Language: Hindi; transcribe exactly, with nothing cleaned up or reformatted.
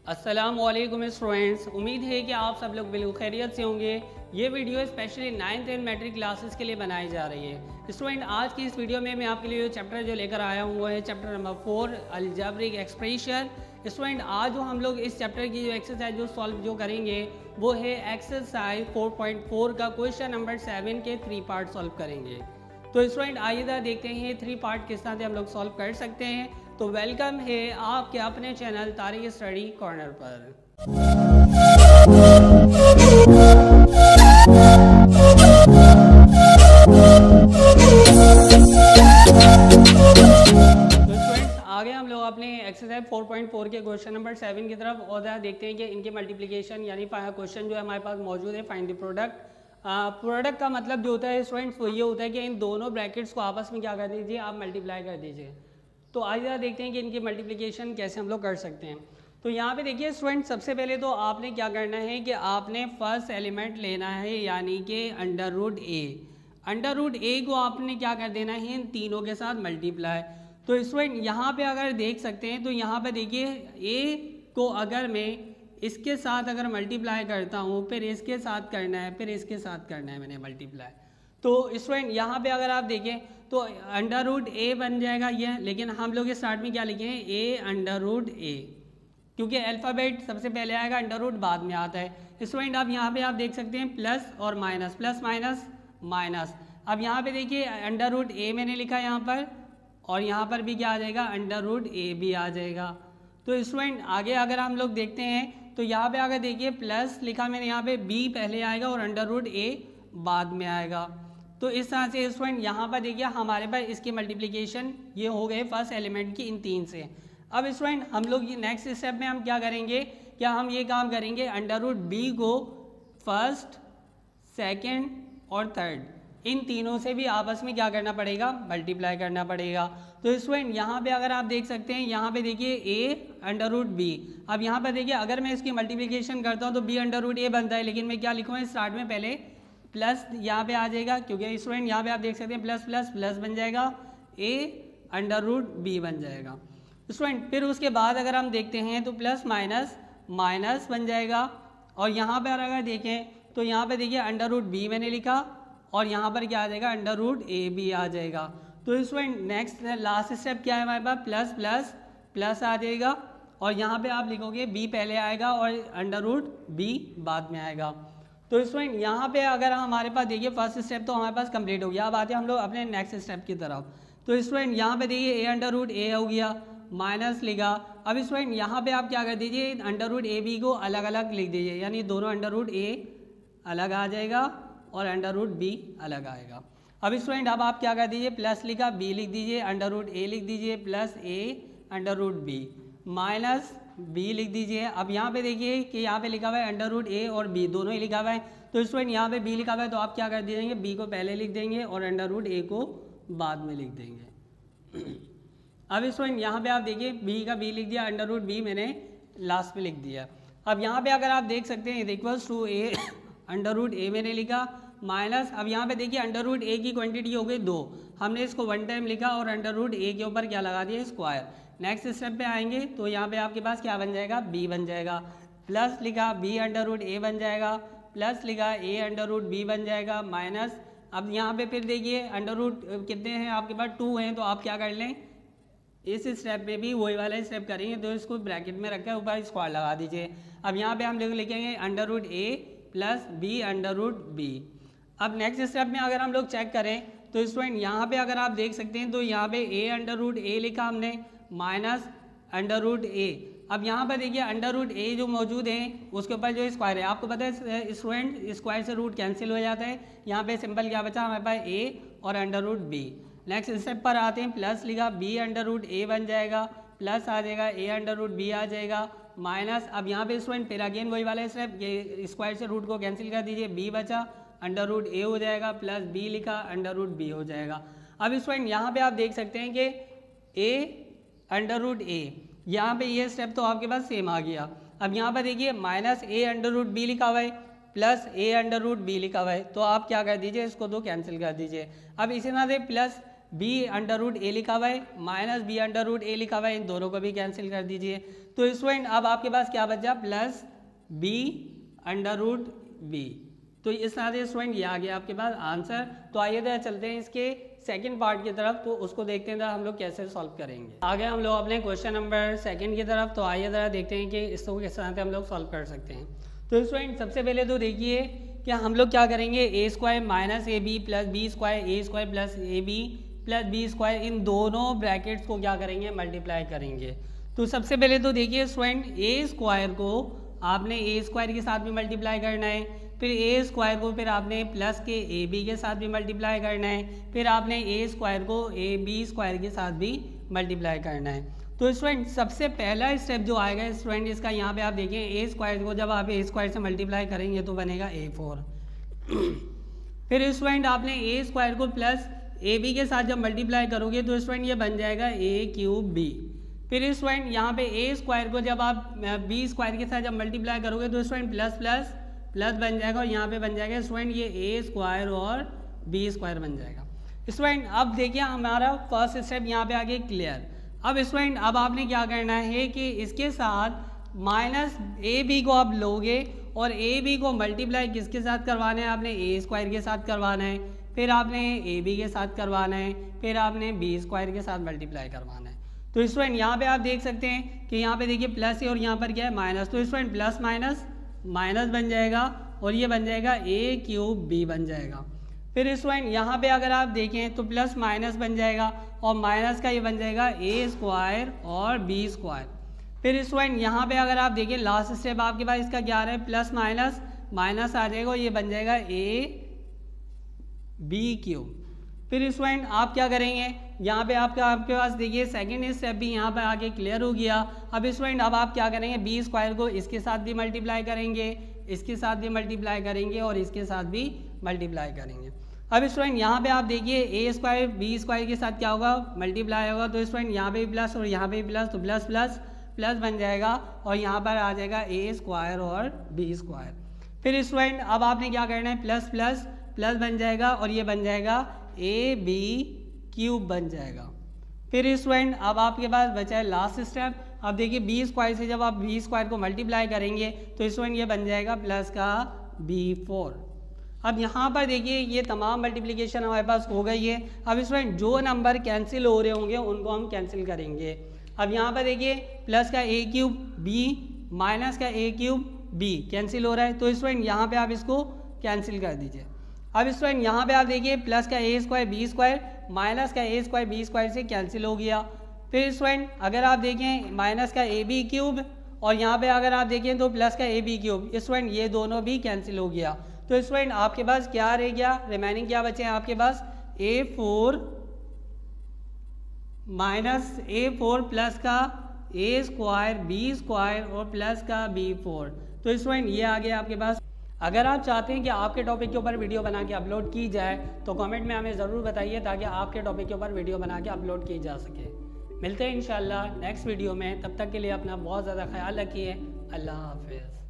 अस्सलामुअलैकुम स्टूडेंट्स, उम्मीद है कि आप सब लोग बिल्कुल खैरियत से होंगे। ये video specially ninth and matric classes के लिए बनाई जा रही है। स्टूडेंट, आज की इस वीडियो में मैं आपके लिए चैप्टर जो लेकर आया हूँ वो है chapter number four, algebraic expression. Student, आज जो हम लोग इस चैप्टर की जो एक्सरसाइज जो सॉल्व जो करेंगे वो है एक्सरसाइज फोर पॉइंट फोर का क्वेश्चन नंबर सेवन के थ्री पार्ट सॉल्व करेंगे। तो स्टूडेंट, आइए देखते हैं थ्री पार्ट किस तरह से हम लोग सॉल्व कर सकते हैं। तो वेलकम है आपके अपने चैनल तारिक स्टडी कॉर्नर पर। तो स्टूडेंट्स, आगे हम लोग अपने एक्सरसाइज फोर पॉइंट फोर के क्वेश्चन नंबर सेवन की तरफ और देखते हैं कि इनके मल्टीप्लिकेशन यानी क्वेश्चन जो है हमारे पास मौजूद है, फाइंड द प्रोडक्ट। प्रोडक्ट का मतलब जो होता है स्टूडेंट्स वो ये होता है कि इन दोनों ब्रैकेट्स को आपस में क्या कर दीजिए, आप मल्टीप्लाई कर दीजिए। तो आइए देखते हैं कि इनकी मल्टीप्लिकेशन कैसे हम लोग कर सकते हैं। तो यहाँ पे देखिए स्टूडेंट, सबसे पहले तो आपने क्या करना है कि आपने फर्स्ट एलिमेंट लेना है यानी कि under root A. Under root A को आपने क्या कर देना है, इन तीनों के साथ मल्टीप्लाई। तो स्टूडेंट यहाँ पे अगर देख सकते हैं तो यहाँ पे देखिए ए को अगर मैं इसके साथ अगर मल्टीप्लाई करता हूँ, फिर इसके साथ करना है, फिर इसके साथ करना है मैंने मल्टीप्लाई। तो स्टूडेंट यहाँ पे अगर आप देखें तो अंडर रूट ए बन जाएगा ये, लेकिन हम लोग स्टार्ट में क्या लिखे हैं, ए अंडर रूट ए, क्योंकि अल्फ़ाबेट सबसे पहले आएगा, अंडर रूट बाद में आता है। स्टूडेंट अब यहाँ पे आप देख सकते हैं प्लस और माइनस, प्लस माइनस माइनस। अब यहाँ पे देखिए अंडर रूट ए मैंने लिखा यहाँ पर, और यहाँ पर भी क्या आ जाएगा, अंडर रूट ए भी आ जाएगा। तो स्टूडेंट आगे अगर हम लोग देखते हैं तो यहाँ पे अगर देखिए प्लस लिखा मैंने, यहाँ पे बी पहले आएगा और अंडर रूट ए बाद में आएगा। तो इस तरह से स्टूडेंट यहाँ पर देखिए हमारे पास इसकी मल्टीप्लिकेशन ये हो गए फर्स्ट एलिमेंट की इन तीन से। अब स्टूडेंट हम लोग नेक्स्ट स्टेप में हम क्या करेंगे, क्या हम ये काम करेंगे, अंडर रूट बी को फर्स्ट, सेकंड और थर्ड इन तीनों से भी आपस में क्या करना पड़ेगा, मल्टीप्लाई करना पड़ेगा। तो स्टूडेंट यहाँ पे अगर आप देख सकते हैं, यहाँ पे देखिए ए अंडर रूट बी। अब यहाँ पर देखिए अगर मैं इसकी मल्टीप्लिकेशन करता हूँ तो बी अंडर रूट ए बनता है, लेकिन मैं क्या लिखूँगा स्टार्ट में पहले प्लस यहाँ पे आ जाएगा, क्योंकि स्टूडेंट यहाँ पे आप देख सकते हैं प्लस प्लस प्लस बन जाएगा, ए अंडर रूट बी बन जाएगा। स्टूडेंट फिर उसके बाद अगर हम देखते हैं तो प्लस माइनस माइनस बन जाएगा, और यहाँ पर अगर देखें तो यहाँ पे देखिए अंडर रूट बी मैंने लिखा और यहाँ पर क्या आ जाएगा, अंडर रूट ए बी आ जाएगा। तो स्टूडेंट नेक्स्ट लास्ट स्टेप क्या है हमारे पास, प्लस प्लस प्लस आ जाएगा, और यहाँ पे आप लिखोगे बी पहले आएगा और अंडर रूट बी बाद में आएगा। तो स्टूडेंट यहाँ पे अगर हमारे पास देखिए फर्स्ट स्टेप तो हमारे पास कंप्लीट हो गया। अब आते हैं हम लोग अपने नेक्स्ट स्टेप की तरफ। तो स्टूडेंट यहाँ पे देखिए ए अंडर रूट ए हो गया, माइनस लिखा। अब स्टूडेंट यहाँ पे आप क्या कर दीजिए, अंडर रूट ए बी को अलग अलग लिख दीजिए, यानी दोनों अंडर रूट ए अलग आ जाएगा और अंडर रूट बी अलग आएगा। अब स्टूडेंट अब आप क्या कर दीजिए, प्लस लिखा, बी लिख दीजिए, अंडर रूट ए लिख दीजिए, plus A under root B, minus B लिख दीजिए। अब यहाँ पे देखिए कि यहाँ पे लिखा हुआ है अंडर रूट ए और बी दोनों ही लिखा हुआ है। तो स्टूडेंट यहाँ पे बी लिखा हुआ है तो आप क्या कर देंगे, बी को पहले लिख देंगे और अंडर रूट ए को बाद में लिख देंगे। अब स्टूडेंट यहाँ पे आप देखिए बी का बी लिख दिया, अंडर रूट बी मैंने लास्ट में लिख दिया। अब यहाँ पे अगर आप देख सकते हैं equals to A under root A मैंने लिखा, माइनस। अब यहाँ पे देखिए अंडर रूट ए की क्वांटिटी हो गई दो, हमने इसको वन टाइम लिखा और अंडर रूट ए के ऊपर क्या लगा दिया, स्क्वायर। नेक्स्ट स्टेप पे आएंगे तो यहाँ पे आपके पास क्या बन जाएगा, बी बन जाएगा, प्लस लिखा बी अंडर रूट ए बन जाएगा, प्लस लिखा ए अंडर रूट बी बन जाएगा, माइनस। अब यहाँ पे फिर देखिए अंडर रूट कितने हैं आपके पास, टू हैं, तो आप क्या कर लें, इस स्टेप में भी वही वाला स्टेप करेंगे, तो इसको ब्रैकेट में रखकर ऊपर स्क्वायर लगा दीजिए। अब यहाँ पे हम लोग लिखेंगे under root A plus B under root B. अब नेक्स्ट स्टेप में अगर हम लोग चेक करें तो स्टूडेंट यहाँ पे अगर आप देख सकते हैं तो यहाँ पे ए अंडर रूट ए लिखा हमने, माइनस अंडर रूट ए। अब यहाँ पर देखिए अंडर रूट ए जो मौजूद है उसके ऊपर जो स्क्वायर है, आपको पता है स्टूडेंट स्क्वायर से रूट कैंसिल हो जाता है, यहाँ पे सिंपल क्या बचा हमारे पास, ए और under root B. Next step पर आते हैं, प्लस लिखा बी अंडर रूट ए बन जाएगा, प्लस आ जाएगा ए अंडर रूट बी आ जाएगा, माइनस। अब यहाँ पे स्टूडेंट फिर अगेन वही वाला स्टेप, ये स्क्वायर से रूट को कैंसिल कर दीजिए, बी बचा, अंडर रूट ए हो जाएगा, प्लस बी लिखा, अंडर रूट बी हो जाएगा। अब स्टूडेंट यहाँ पे आप देख सकते हैं कि ए अंडर रूट ए, यहाँ पे ये स्टेप तो आपके पास सेम आ गया। अब यहाँ पर देखिए minus A under root B लिखा हुआ है, plus A under root B लिखा हुआ है, तो आप क्या कर दीजिए, इसको दो कैंसिल कर दीजिए। अब इसी तरह से plus B under root A लिखा हुआ है minus B under root A लिखा हुआ है, इन दोनों को भी कैंसिल कर दीजिए। तो स्टूडेंट अब आपके पास क्या बचा plus B under root B. तो इस तरह से स्टूडेंट ये आ गया आपके पास आंसर। तो आइए जरा चलते हैं इसके सेकंड पार्ट की तरफ, तो उसको देखते हैं जरा हम लोग कैसे सॉल्व करेंगे। आगे हम लोग अपने क्वेश्चन नंबर सेकंड की तरफ, तो आइए जरा देखते हैं कि इसको किस तरह से हम लोग सॉल्व कर सकते हैं। तो स्टूडेंट सबसे पहले तो देखिए कि हम लोग क्या करेंगे, A square minus A B plus B square A square plus A B plus B square, इन दोनों ब्रैकेट्स को क्या करेंगे मल्टीप्लाई करेंगे। तो सबसे पहले तो देखिए स्टूडेंट ए स्क्वायर को आपने ए स्क्वायर के साथ भी मल्टीप्लाई करना है, फिर ए स्क्वायर को फिर आपने प्लस के ए बी के साथ भी मल्टीप्लाई करना है, फिर आपने ए स्क्वायर को ए बी स्क्वायर के साथ भी मल्टीप्लाई करना है। तो स्टूडेंट सबसे पहला स्टेप जो आएगा स्टूडेंट इसका, यहाँ पे आप देखें ए स्क्वायर को जब आप ए स्क्वायर से मल्टीप्लाई करेंगे तो बनेगा ए फोर। फिर स्टूडेंट आपने ए स्क्वायर को प्लस ए बी के साथ जब मल्टीप्लाई करोगे तो स्टूडेंट ये बन जाएगा ए क्यूब बी। फिर स्टूडेंट यहाँ पे ए स्क्वायर को जब आप बी स्क्वायर के साथ जब मल्टीप्लाई करोगे तो स्टूडेंट प्लस प्लस प्लस बन जाएगा और यहाँ पे बन जाएगा स्टूडेंट ये ए स्क्वायर और बी स्क्वायर बन जाएगा। स्टूडेंट अब देखिए हमारा फर्स्ट स्टेप यहाँ पे आगे क्लियर। अब स्टूडेंट अब आपने क्या करना है कि इसके साथ माइनस ए बी को आप लोगे और ए बी को मल्टीप्लाई किसके साथ करवाना है, आपने ए स्क्वायर के साथ करवाना है, फिर आपने ए बी के साथ करवाना है, फिर आपने बी स्क्वायर के साथ मल्टीप्लाई करवाना है। तो स्टूडेंट यहाँ पे आप देख सकते हैं कि यहाँ पे देखिए प्लस है और यहाँ पर क्या है माइनस। तो स्टूडेंट प्लस माइनस माइनस बन जाएगा और ये बन जाएगा ए क्यूब बी बन जाएगा। फिर स्टूडेंट यहाँ पे अगर आप देखें तो प्लस माइनस बन जाएगा और माइनस का ये बन जाएगा ए स्क्वायर और बी स्क्वायर। फिर स्टूडेंट यहाँ पे अगर आप देखें लास्ट स्टेप आपके पास इसका क्या आ रहा है, प्लस माइनस माइनस आ जाएगा और ये बन जाएगा ए बी क्यूब। फिर स्टूडेंट आप क्या करेंगे, यहाँ पे आपका आपके पास देखिए सेकंड स्टेप भी यहाँ पे आके क्लियर हो गया। अब स्टूडेंट अब आप क्या करेंगे, बी स्क्वायर को इसके साथ भी मल्टीप्लाई करेंगे, इसके साथ भी मल्टीप्लाई करेंगे और इसके साथ भी मल्टीप्लाई करेंगे। अब स्टूडेंट यहाँ पे आप देखिए ए स्क्वायर बी स्क्वायर के साथ क्या होगा मल्टीप्लाई होगा। तो स्टूडेंट यहाँ पे भी प्लस और यहाँ पे भी प्लस, तो प्लस प्लस प्लस बन जाएगा और यहाँ पर आ जाएगा ए स्क्वायर और बी स्क्वायर। फिर स्टूडेंट अब आपने क्या करना है, प्लस प्लस प्लस बन जाएगा और ये बन जाएगा ए बी क्यूब बन जाएगा। फिर स्टूडेंट अब आपके पास बचा है लास्ट स्टेप। अब देखिए बी स्क्वायर से जब आप बी स्क्वायर को मल्टीप्लाई करेंगे तो स्टूडेंट ये बन जाएगा प्लस का बी फोर। अब यहाँ पर देखिए ये तमाम मल्टीप्लिकेशन हमारे पास हो गई है। अब स्टूडेंट जो नंबर कैंसिल हो रहे होंगे उनको हम कैंसिल करेंगे। अब यहाँ पर देखिए प्लस का ए क्यूब बी माइनस का ए क्यूब बी कैंसिल हो रहा है, तो स्टूडेंट यहाँ पे आप इसको कैंसिल कर दीजिए। अब स्टूडेंट यहाँ पे आप देखिए प्लस का A square B square minus का ए स्क्वायर बी स्क्वायर से कैंसिल हो गया। फिर स्टूडेंट अगर आप देखें माइनस का ए बी क्यूब और यहाँ पे अगर आप देखें तो प्लस का ए बी क्यूब, स्टूडेंट ये दोनों भी कैंसिल हो गया। तो स्टूडेंट आपके पास क्या रह गया, रिमेनिंग क्या बचे हैं आपके पास, A four minus A four plus का ए स्क्वायर बी स्क्वायर और प्लस का बी फोर। तो स्टूडेंट ये आ गया आपके पास। अगर आप चाहते हैं कि आपके टॉपिक के ऊपर वीडियो बना के अपलोड की जाए तो कमेंट में हमें ज़रूर बताइए ताकि आपके टॉपिक के ऊपर वीडियो बना के अपलोड की जा सके। मिलते हैं इंशाल्लाह नेक्स्ट वीडियो में, तब तक के लिए अपना बहुत ज़्यादा ख्याल रखिए। अल्लाह हाफिज़।